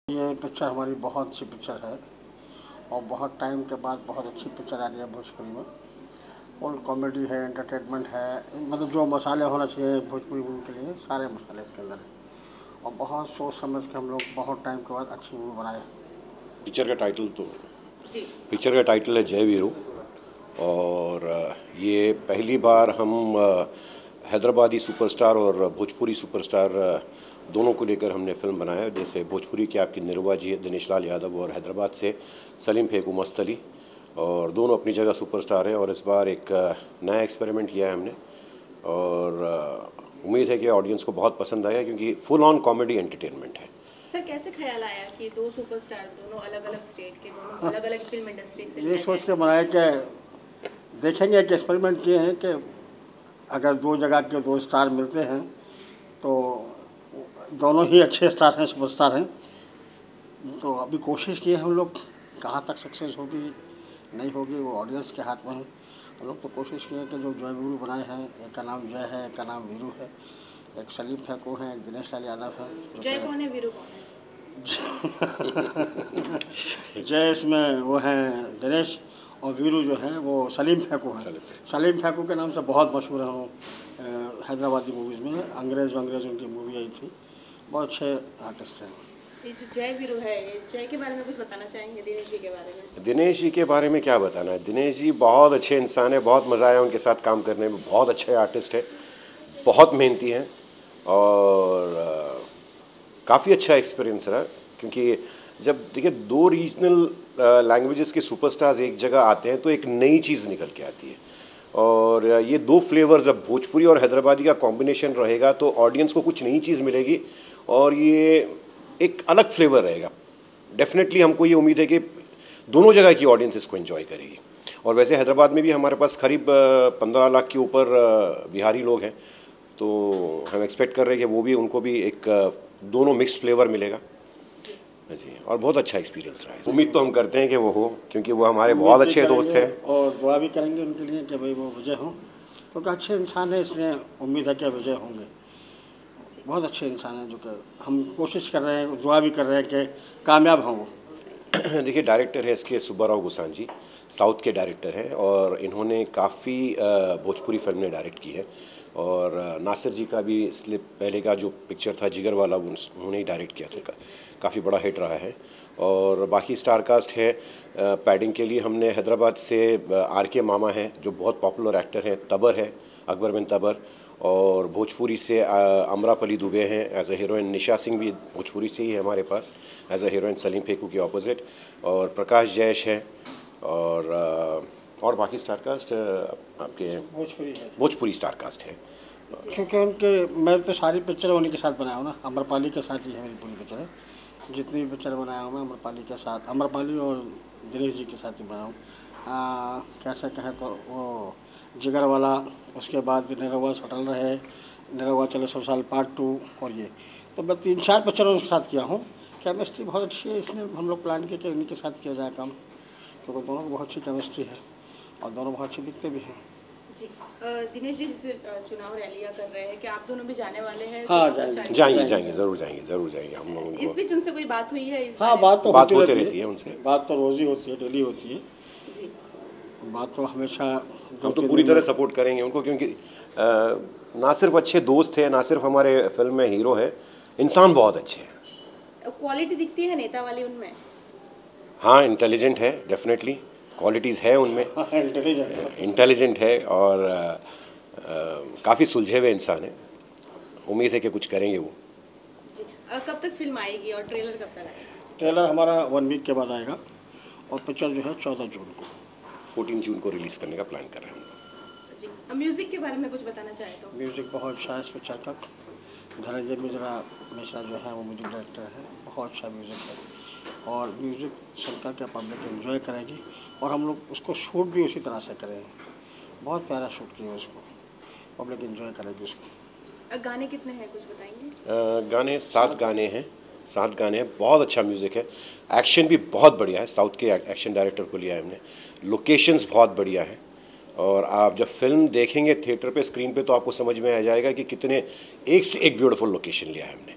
ये पिक्चर हमारी बहुत अच्छी पिक्चर है और बहुत टाइम के बाद बहुत अच्छी पिक्चर आ रही है भोजपुरी में। फुल कॉमेडी है, एंटरटेनमेंट है, मतलब जो मसाले होना चाहिए भोजपुरी मूवी के लिए सारे मसाले इसके अंदर हैं और बहुत सोच समझ के हम लोग बहुत टाइम के बाद अच्छी मूवी बनाए। पिक्चर का टाइटल पिक्चर का टाइटल है जय वीरू। और ये पहली बार हम हैदराबादी सुपरस्टार और भोजपुरी सुपरस्टार दोनों को लेकर हमने फिल्म बनाया है। जैसे भोजपुरी के आपकी निरुआ जी है, दिनेश लाल यादव, और हैदराबाद से सलीम फेकू मस्त अली, और दोनों अपनी जगह सुपरस्टार हैं। और इस बार एक नया एक्सपेरिमेंट किया है हमने और उम्मीद है कि ऑडियंस को बहुत पसंद आया, क्योंकि फुल ऑन कॉमेडी एंटरटेनमेंट है। सर, कैसे ख्याल आया कि दो सुपरस्टार दोनों अलग अलग स्टेट के, दोनों अलग अलग फिल्म इंडस्ट्री से? ये सोच के बनाया कि देखेंगे कि एक्सपेरिमेंट किए हैं कि अगर दो जगह के दो स्टार मिलते हैं तो दोनों ही अच्छे स्टार हैं, सुपरस्टार हैं। तो अभी कोशिश की है हम लोग, कहाँ तक सक्सेस होगी नहीं होगी वो ऑडियंस के हाथ में है। हम लोग तो कोशिश की है कि जो जय वीरू बनाए हैं, एक का नाम जय है, एक का नाम वीरू है, एक सलीम फेको है, एक दिनेश लाल यादव है। जय कौन है, वीरू कौन है? जय इसमें वो हैं दिनेश और वीरू जो है वो सलीम फेको है। सलीम फेको के नाम से बहुत मशहूर है वो हैदराबादी मूवीज़ में। अंग्रेज़ उनकी मूवी आई थी, बहुत अच्छे आर्टिस्ट हैं। ये जो जय वीरू है, ये जय के बारे में कुछ बताना चाहेंगे? दिनेश जी के बारे में? दिनेश जी के बारे में क्या बताना है। दिनेश जी बहुत अच्छे इंसान है, बहुत मज़ा आया उनके साथ काम करने में। बहुत अच्छे आर्टिस्ट है, बहुत मेहनती हैं और काफ़ी अच्छा एक्सपीरियंस रहा। क्योंकि जब देखिए दो रीजनल लैंग्वेजेस के सुपरस्टार्स एक जगह आते हैं तो एक नई चीज़ निकल के आती है। और ये दो फ्लेवर्स, अब भोजपुरी और हैदराबादी का कॉम्बिनेशन रहेगा तो ऑडियंस को कुछ नई चीज़ मिलेगी और ये एक अलग फ्लेवर रहेगा। डेफिनेटली हमको ये उम्मीद है कि दोनों जगह की ऑडियंस इसको एंजॉय करेगी। और वैसे हैदराबाद में भी हमारे पास करीब 15 लाख के ऊपर बिहारी लोग हैं, तो हम एक्सपेक्ट कर रहे हैं कि वो भी, उनको भी एक दोनों मिक्स्ड फ्लेवर मिलेगा जी। और बहुत अच्छा एक्सपीरियंस रहा है। उम्मीद तो हम करते हैं कि वो हो, क्योंकि वो हमारे बहुत अच्छे दोस्त हैं और दुआ भी करेंगे उनके लिए कि भाई वो विजय हों, क्योंकि अच्छे इंसान है, इसलिए उम्मीद है कि विजय होंगे। बहुत अच्छे इंसान हैं, जो कि हम कोशिश कर रहे हैं, दुआ भी कर रहे हैं कि कामयाब हों वो। देखिए डायरेक्टर है इसके सुब्बाराव गुसान जी, साउथ के डायरेक्टर हैं और इन्होंने काफ़ी भोजपुरी फिल्में डायरेक्ट की है। और नासिर जी का भी इसलिए पहले का जो पिक्चर था जिगर वाला, उन्होंने ही डायरेक्ट किया था, काफ़ी बड़ा हिट रहा है। और बाकी स्टार कास्ट है। पैडिंग के लिए हमने हैदराबाद से RK मामा हैं जो बहुत पॉपुलर एक्टर हैं, तबर है, अकबर बिन तबर। और भोजपुरी से अमरापली दुबे हैं as a heroine. Nisha Singh भी भोजपुरी से ही है हमारे पास as a heroine, Salim Feku के ऑपोजिट। और प्रकाश जयेश है और बाकी स्टार कास्ट आपके भोजपुरी स्टार कास्ट है। क्योंकि उनके, मैं तो सारी पिक्चर उन्हीं के साथ बनाया हूँ ना, अमरपाली के साथ ही है मेरी पूरी पिक्चर है। जितनी भी पिक्चर बनाया हूँ मैं अमरपाली के साथ, अमरपाली और दिनेश जी के साथ ही बनाया हूँ। कैसे कहें तो वो जिगर वाला, उसके बाद निरहुआ सटल रहे, निरहुआ चले 100 साल पार्ट 2, और ये तो मैं 3-4 पिक्चरों के साथ किया हूँ। केमिस्ट्री बहुत अच्छी है, इसलिए हम लोग प्लान किया कि इन्हीं के साथ किया जाए काम, क्योंकि दोनों की बहुत अच्छी केमिस्ट्री है और दोनों बहुत अच्छे दिखते भी हैं जी। दिनेश जी जैसे चुनाव रैलियां कर रहे हैं, कि आप दोनों भी जाने वाले हैं? हाँ, जाएंगे, ज़रूर जाएंगे हम लोगों को। इस बीच उनसे कोई बात हुई है? हाँ, बात होती रहती है उनसे। बात तो रोज़ ही होती है, डेली होती है बात तो हमेशा। हम तो पूरी तरह सपोर्ट करेंगे उनको, क्योंकि ना सिर्फ अच्छे दोस्त हैं, ना सिर्फ हमारे फिल्म में हीरो है, इंसान बहुत अच्छे हैं। क्वालिटी दिखती है नेता वाली उनमें? हाँ, इंटेलिजेंट है, डेफिनेटली क्वालिटीज़ है उनमें। इंटेलिजेंट है और काफ़ी सुलझे हुए इंसान है। उम्मीद है कि कुछ करेंगे वो जी। कब तक फिल्म आएगी और ट्रेलर कब तक आएगा? ट्रेलर हमारा 1 वीक के बाद आएगा और पिक्चर जो है 14 जून को, 14 जून को रिलीज़ करने का प्लान कर रहे हैं जी। म्यूज़िक के बारे में कुछ बताना चाहे तो? म्यूज़िक बहुत अच्छा है इस पिक्चर का। धनंजय मिश्रा जो है वो म्यूजिक डायरेक्टर है, बहुत अच्छा म्यूज़िक है और म्यूज़िक सुनकर के पब्लिक एंजॉय करेगी। और हम लोग उसको शूट भी उसी तरह से करेंगे, बहुत प्यारा शूट किया उसको, पब्लिक एंजॉय करेगी उसको। गाने कितने हैं, कुछ बताएंगे? गाने 7 गाने हैं, 7 गाने हैं। बहुत अच्छा म्यूज़िक है, एक्शन भी बहुत बढ़िया है, साउथ के एक्शन डायरेक्टर को लिया है हमने। लोकेशंस बहुत बढ़िया है और आप जब फिल्म देखेंगे थिएटर पे, स्क्रीन पे, तो आपको समझ में आ जाएगा कि कितने एक से एक ब्यूटीफुल लोकेशन लिया है हमने।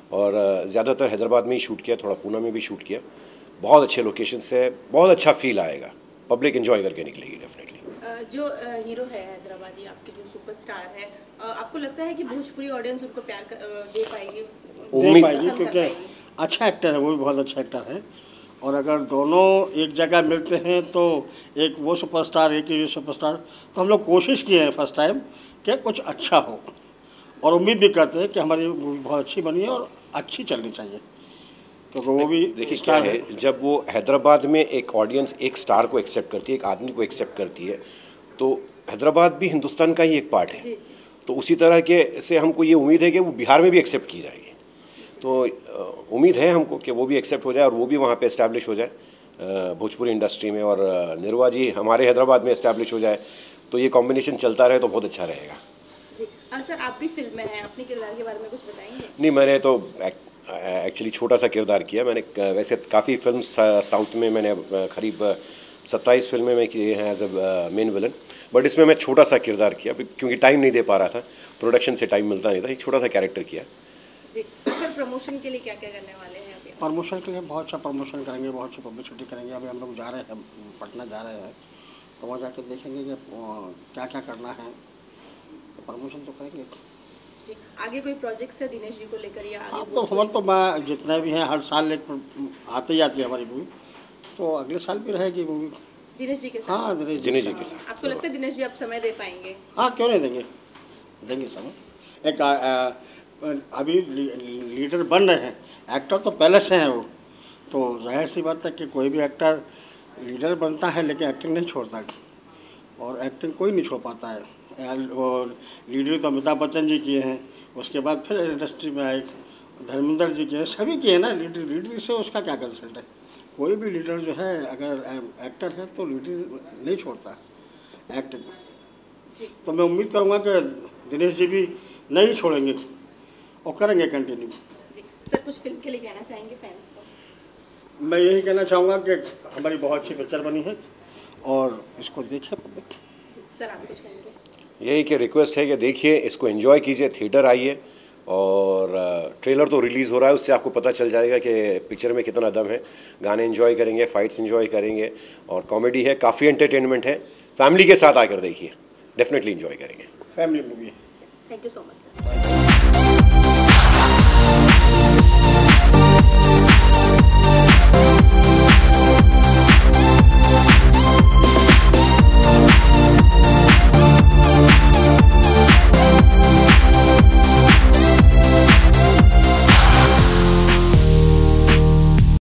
और ज़्यादातर हैदराबाद में ही शूट किया, थोड़ा पूना में भी शूट किया। बहुत अच्छे लोकेशन से, बहुत अच्छा फील आएगा, पब्लिक एंजॉय करके निकलेगी डेफिनेटली। जो हीरो है हैदराबादी, आपके जो सुपरस्टार है, आपको लगता है कि भोजपुरी ऑडियंस उनको प्यार दे पाएगी? दे पाएगी, क्योंकि अच्छा एक्टर है, वो भी बहुत अच्छा एक्टर है। और अगर दोनों एक जगह मिलते हैं तो एक वो सुपरस्टार, एक ये सुपरस्टार, तो हम लोग कोशिश किए हैं फर्स्ट टाइम कि कुछ अच्छा हो, और उम्मीद भी करते हैं कि हमारी मूवी बहुत अच्छी बनी है और अच्छी चलनी चाहिए, क्योंकि वो भी देखिए क्या है, जब वो हैदराबाद में एक ऑडियंस एक स्टार को एक्सेप्ट करती है, एक आदमी को एक्सेप्ट करती है, तो हैदराबाद भी हिंदुस्तान का ही एक पार्ट है। तो उसी तरह के से हमको ये उम्मीद है कि वो बिहार में भी एक्सेप्ट की जाएगी। तो उम्मीद है हमको कि वो भी एक्सेप्ट हो जाए और वो भी वहाँ पे एस्टैब्लिश हो जाए भोजपुरी इंडस्ट्री में, और निर्वा जी हमारे हैदराबाद में एस्टैब्लिश हो जाए, तो ये कॉम्बिनेशन चलता रहे तो बहुत अच्छा रहेगा। जी सर, आप भी फिल्म में हैं, अपने किरदार के बारे में कुछ बताएंगे? नहीं, मैंने तो एक्चुअली छोटा सा किरदार किया। मैंने वैसे काफ़ी फिल्म साउथ में मैंने करीब 27 फिल्में में किए हैं as a main villain, but इसमें मैं छोटा सा किरदार किया क्योंकि टाइम नहीं दे पा रहा था, प्रोडक्शन से टाइम मिलता नहीं था, एक छोटा सा कैरेक्टर किया। जी सर, प्रमोशन के लिए क्या क्या करने वाले हैं अभी? प्रमोशन के लिए बहुत अच्छा प्रमोशन करेंगे, बहुत अच्छी पब्लिसिटी करेंगे। अभी हम लोग जा रहे हैं, पटना जा रहे हैं, तो वहाँ जाके देखेंगे कि क्या क्या करना है, तो प्रमोशन तो करेंगे। जी, आगे कोई प्रोजेक्ट है दिनेश जी को लेकर या आगे? अब तो हमारे तो मैं जितने भी हैं हर साल एक आते ही आती है हमारी मूवी, तो अगले साल भी रहेगी मूवी दिनेश जी के साथ? हाँ, दिनेश जी के साथ। आपको लगता है दिनेश जी आप समय दे पाएंगे? हाँ, क्यों नहीं देंगे, देंगे समय। एक अभी लीडर बन रहे हैं, एक्टर तो पहले से हैं वो, तो जाहिर सी बात है कि कोई भी एक्टर लीडर बनता है लेकिन एक्टिंग नहीं छोड़ता, और एक्टिंग कोई नहीं छोड़ पाता है। और लीडर तो अमिताभ बच्चन जी किए हैं, उसके बाद फिर इंडस्ट्री में आए धर्मेंद्र जी किए, सभी किए ना। लीडर से उसका क्या कंसल्ट है, कोई भी लीडर जो है अगर एक्टर है तो लीडर नहीं छोड़ता एक्टिंग। तो मैं उम्मीद करूँगा कि दिनेश जी भी नहीं छोड़ेंगे और करेंगे कंटिन्यू। सर, कुछ फिल्म के लिए कहना चाहेंगे फैंस को? मैं यही कहना चाहूँगा कि हमारी बहुत अच्छी पिक्चर बनी है और इसको देखिए पब्लिक। सर, आप कुछ कहेंगे? यही कि रिक्वेस्ट है कि देखिए, इसको एंजॉय कीजिए, थिएटर आइए, और ट्रेलर तो रिलीज़ हो रहा है, उससे आपको पता चल जाएगा कि पिक्चर में कितना दम है। गाने एंजॉय करेंगे, फाइट्स एंजॉय करेंगे, और कॉमेडी है, काफ़ी एंटरटेनमेंट है। फैमिली के साथ आकर देखिए, डेफिनेटली एंजॉय करेंगे। फैमिली मूवी है। Thank you so much sir.